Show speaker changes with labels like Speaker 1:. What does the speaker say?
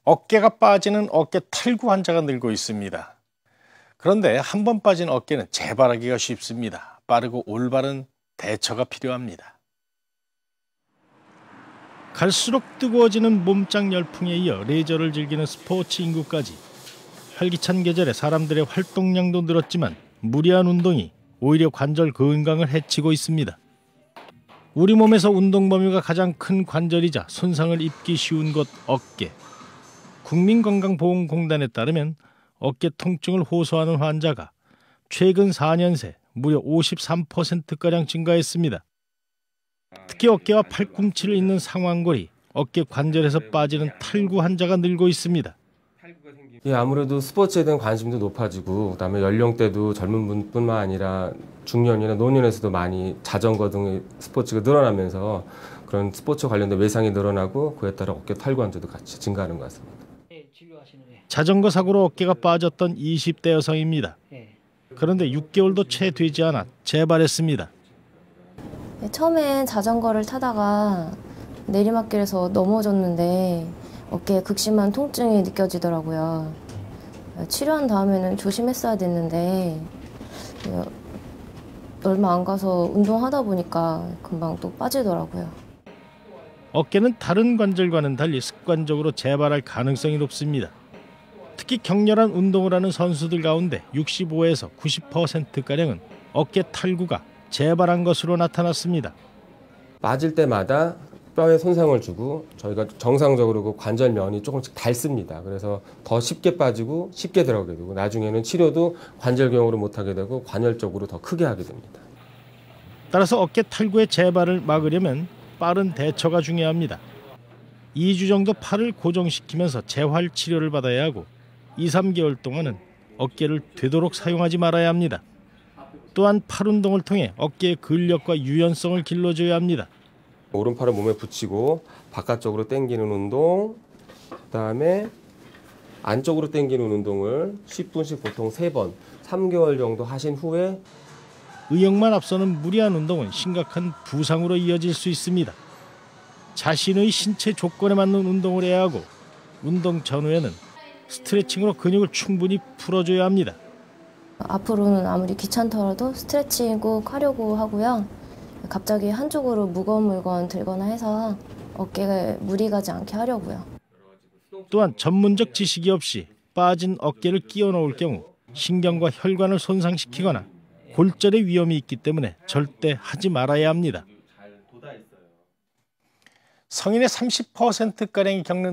Speaker 1: 어깨가 빠지는 어깨 탈구 환자가 늘고 있습니다. 그런데 한 번 빠진 어깨는 재발하기가 쉽습니다. 빠르고 올바른 대처가 필요합니다. 갈수록 뜨거워지는 몸짱 열풍에 이어 레저를 즐기는 스포츠 인구까지. 활기찬 계절에 사람들의 활동량도 늘었지만 무리한 운동이 오히려 관절 건강을 해치고 있습니다. 우리 몸에서 운동 범위가 가장 큰 관절이자 손상을 입기 쉬운 곳 어깨. 국민건강보험공단에 따르면 어깨 통증을 호소하는 환자가 최근 4년 새 무려 53%가량 증가했습니다. 특히 어깨와 팔꿈치를 잇는 상완골이 어깨 관절에서 빠지는 탈구 환자가 늘고 있습니다.
Speaker 2: 예, 아무래도 스포츠에 대한 관심도 높아지고 그다음에 연령대도 젊은 분뿐만 아니라 중년이나 노년에서도 많이 자전거 등의 스포츠가 늘어나면서 그런 스포츠 관련된 외상이 늘어나고 그에 따라 어깨 탈구 환자도 같이 증가하는 것 같습니다.
Speaker 1: 자전거 사고로 어깨가 빠졌던 20대 여성입니다. 그런데 6개월도 채 되지 않아 재발했습니다.
Speaker 3: 처음엔 자전거를 타다가 내리막길에서 넘어졌는데 어깨에 극심한 통증이 느껴지더라고요. 치료한 다음에는 조심했어야 됐는데 얼마 안 가서 운동하다 보니까 금방 또 빠지더라고요.
Speaker 1: 어깨는 다른 관절과는 달리 습관적으로 재발할 가능성이 높습니다. 특히 격렬한 운동을 하는 선수들 가운데 65에서 90%가량은 어깨 탈구가 재발한 것으로 나타났습니다.
Speaker 2: 빠질 때마다 뼈에 손상을 주고 저희가 정상적으로 그 관절면이 조금씩 닳습니다. 그래서 더 쉽게 빠지고 쉽게 들어가게 되고 나중에는 치료도 관절경으로 못하게 되고 관열적으로 더 크게 하게 됩니다.
Speaker 1: 따라서 어깨 탈구의 재발을 막으려면 빠른 대처가 중요합니다. 2주 정도 팔을 고정시키면서 재활 치료를 받아야 하고 2, 3개월 동안은 어깨를 되도록 사용하지 말아야 합니다. 또한 팔 운동을 통해 어깨의 근력과 유연성을 길러줘야 합니다.
Speaker 2: 오른팔을 몸에 붙이고 바깥쪽으로 당기는 운동, 그다음에 안쪽으로 당기는 운동을 10분씩 보통 3번, 3개월 정도 하신 후에
Speaker 1: 의욕만 앞서는 무리한 운동은 심각한 부상으로 이어질 수 있습니다. 자신의 신체 조건에 맞는 운동을 해야 하고 운동 전후에는 스트레칭으로 근육을 충분히 풀어줘야 합니다.
Speaker 3: 앞으로는 아무리 귀찮더라도 스트레칭 꼭 하려고 하고요. 갑자기 한쪽으로 무거운 물건 들거나 해서 어깨에 무리 가지 않게 하려고요.
Speaker 1: 또한 전문적 지식이 없이 빠진 어깨를 끼워 넣을 경우 신경과 혈관을 손상시키거나 골절의 위험이 있기 때문에 절대 하지 말아야 합니다. 성인의 30%가량이 겪는